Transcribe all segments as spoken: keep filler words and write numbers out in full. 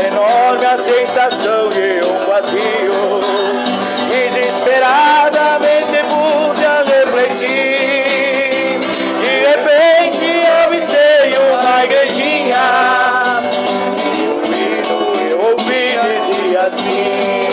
enorme a sensação de um vazio. Desesperadamente pude a refletir. De repente avistei uma igrejinha e o hino eu ouvi dizia assim: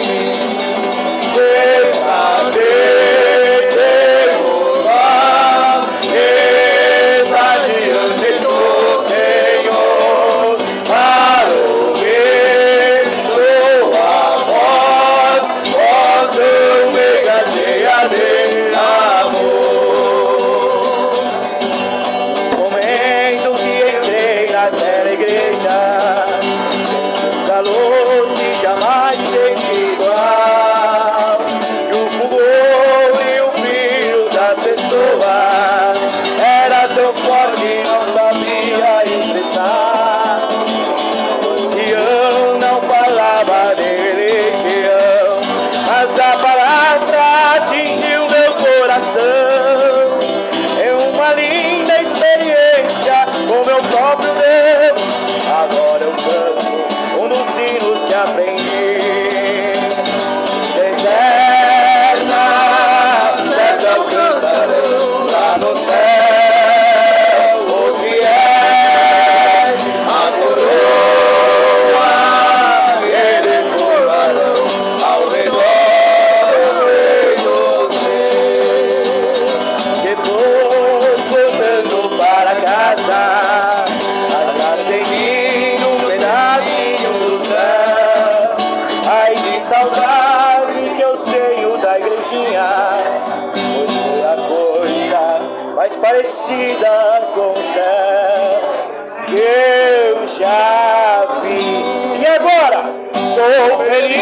saudade que eu tenho da igrejinha, pois foi a coisa mais parecida com o céu que eu já vi. E agora? Sou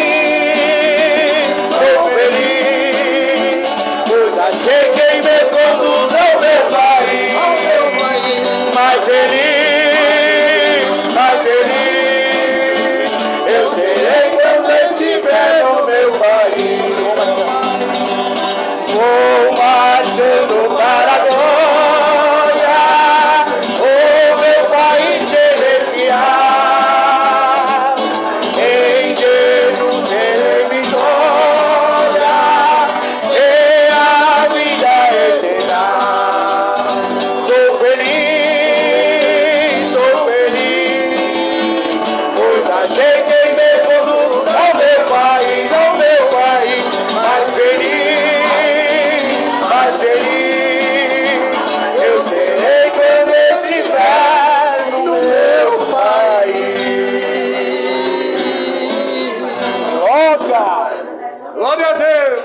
feliz, sou feliz, pois achei quem me conduz ao meu país. Mais feliz, mais feliz, eu serei quando estiver no meu país. Vou marchando para a glória, o meu país celestial. Em Jesus serei vitória e a vida eterna. Sou feliz, sou feliz, pois achei quem me conduz ao meu país, ao meu país. Mais feliz, mais feliz, eu serei quando estiver no meu país. Glória! Glória a Deus!